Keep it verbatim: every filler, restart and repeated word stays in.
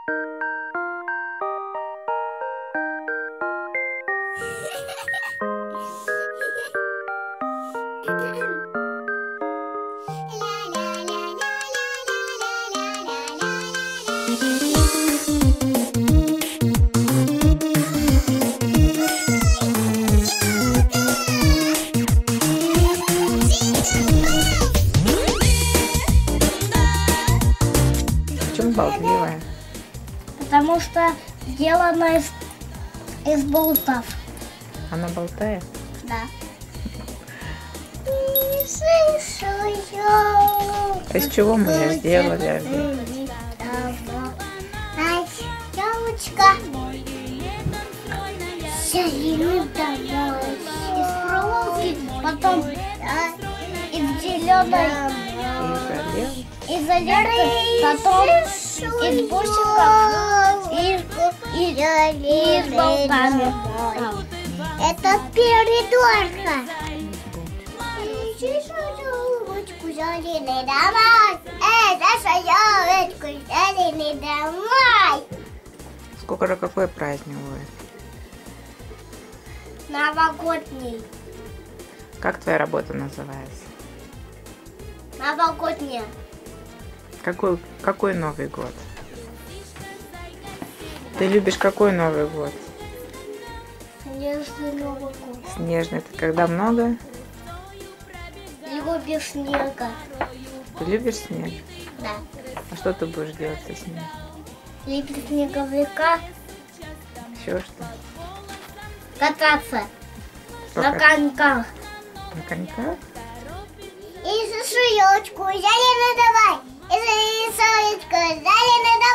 Почему болтливая? Потому что сделана из, из болтов. Она болтает? Да. А из чего мы ее сделали, Ави? Девочка. Из проволоки, потом из зеленой изоленты, потом из бусиков и, и, и с болтами. Это передорка. Давай. Это елочку взяли домой. Скоро же какой праздник будет? Новогодний. Как твоя работа называется? Новогодняя. Какой, какой Новый год? Ты любишь какой Новый год? Снежный Новый год. Снежный. Это когда много? Любишь снега. Ты любишь снег? Да. А что ты будешь делать со снегом? Любишь снеговика. Еще что? Кататься. Что На как- коньках. На коньках? И шишечку. Зеленый давай. И шишечку. Зеленый давай.